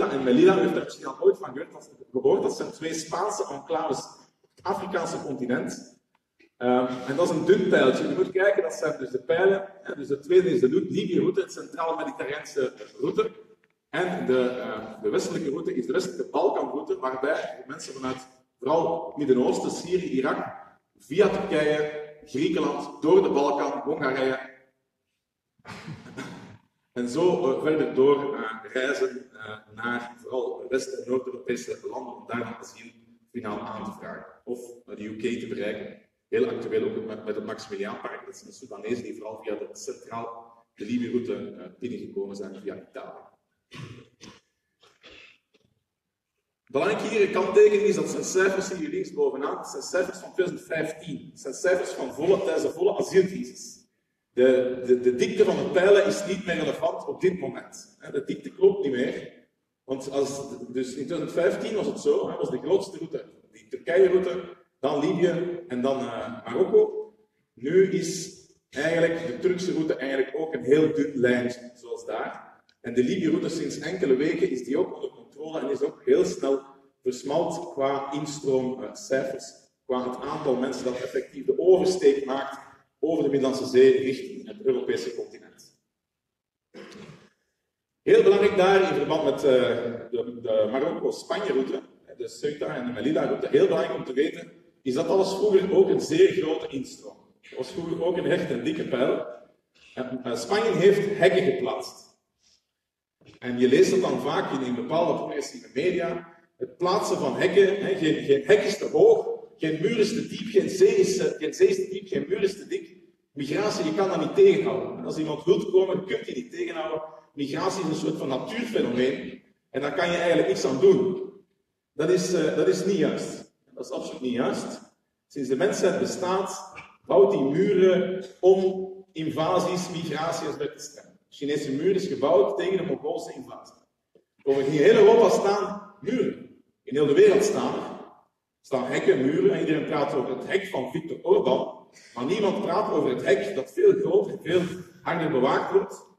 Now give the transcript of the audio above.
Ceuta en Melilla, u heeft daar misschien al ooit van gehoord, dat zijn twee Spaanse enclaves op het Afrikaanse continent. En dat is een dun pijltje. Je moet kijken, dat zijn dus de pijlen. Dus de tweede is de Libië-route, het Centraal-Mediterraanse route. En de westelijke route is de westelijke Balkanroute, waarbij mensen vanuit vooral Midden-Oosten, Syrië, Irak, via Turkije, Griekenland, door de Balkan, Hongarije en zo verder door reizen naar vooral West- en Noord-Europese landen om daar dan asiel finaal aan te vragen. Of de UK te bereiken. Heel actueel ook met het Maximiliaanpark. Dat zijn Soedanezen die vooral via de Libië-route binnengekomen zijn via Italië. Belangrijk hier, een kanttekening is dat zijn cijfers hier links bovenaan, dat zijn cijfers van 2015. Dat zijn cijfers van tijdens de volle asielcrisis. De dikte van de pijlen is niet meer relevant op dit moment. De dikte klopt niet meer. Want dus in 2015 was het zo, was de grootste route, die Turkije-route, dan Libië en dan Marokko. Nu is eigenlijk de Turkse route eigenlijk ook een heel dun lijntje, zoals daar. En de Libië-route sinds enkele weken is die ook onder controle en is ook heel snel versmalt qua instroomcijfers, qua het aantal mensen dat effectief de oversteek maakt over de Middellandse Zee richting het Europese continent. Heel belangrijk daar in verband met de Marokko-Spanje-route, de Ceuta en de Melilla-route, heel belangrijk om te weten, is dat alles vroeger ook een zeer grote instroom. Dat was vroeger ook een hecht en dikke pijl. Spanje heeft hekken geplaatst. En je leest dat dan vaak in bepaalde progressieve media. Het plaatsen van hekken, geen hek is te hoog, geen muur is te diep, geen zee is te diep, geen muur is te dik. Migratie, je kan dat niet tegenhouden. En als iemand wil komen, je kunt je niet tegenhouden. Migratie is een soort van natuurfenomeen. En daar kan je eigenlijk niks aan doen. Dat is niet juist. Dat is absoluut niet juist. Sinds de mensheid bestaat, bouwt die muren om invasies, migraties weg te stremmen. De Chinese muur is gebouwd tegen de Mongoolse invasie. Over in heel Europa staan muren. In heel de wereld staan hekken, muren. En iedereen praat over het hek van Viktor Orbán. Maar niemand praat over het hek dat veel groter, veel harder bewaakt wordt.